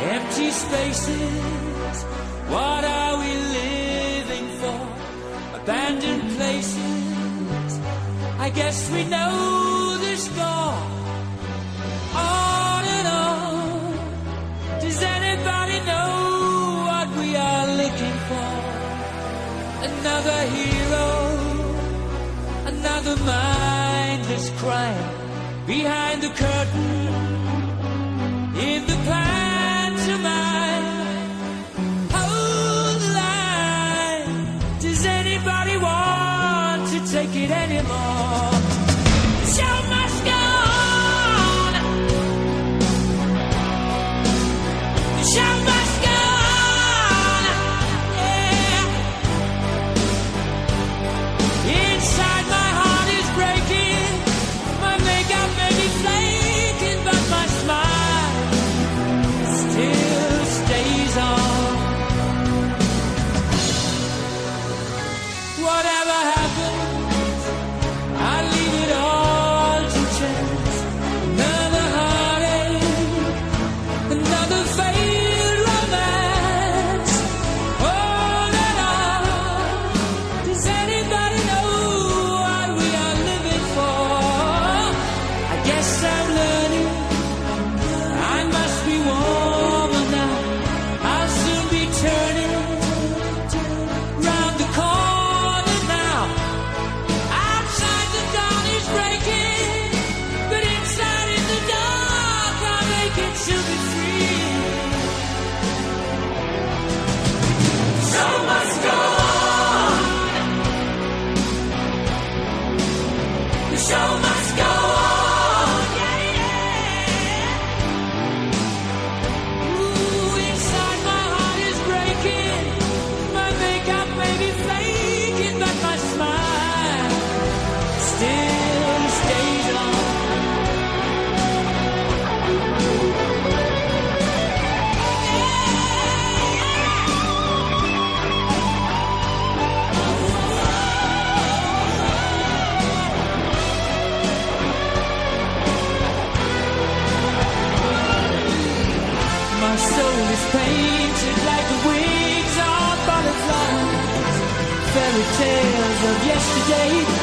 Empty spaces, what are we living for? Abandoned places, I guess we know the score. On and on, does anybody know what we are looking for? Another hero, another mindless crime behind the curtain, in the pantomime. Hold the line, does anybody want to take it anymore? The show must go on. The show must go on. Yeah. Inside my heart is breaking, my makeup may be flaking, but my smile still stays on. Whatever happens, I leave it all to chance. Another heartache, another failed romance. On and on, does anybody know what we are living for? I guess I'm learning, I must be warmer now. I'll soon be turning round the corner now. Outside the dawn is breaking, but inside in the dark I'm aching to be free. The show must go on. The show must go on. Yeah, yeah. Ooh, inside my heart is breaking, my makeup may be flaking, but my smile still stays on. My soul is painted like the wings of butterflies, fairy tales of yesterday.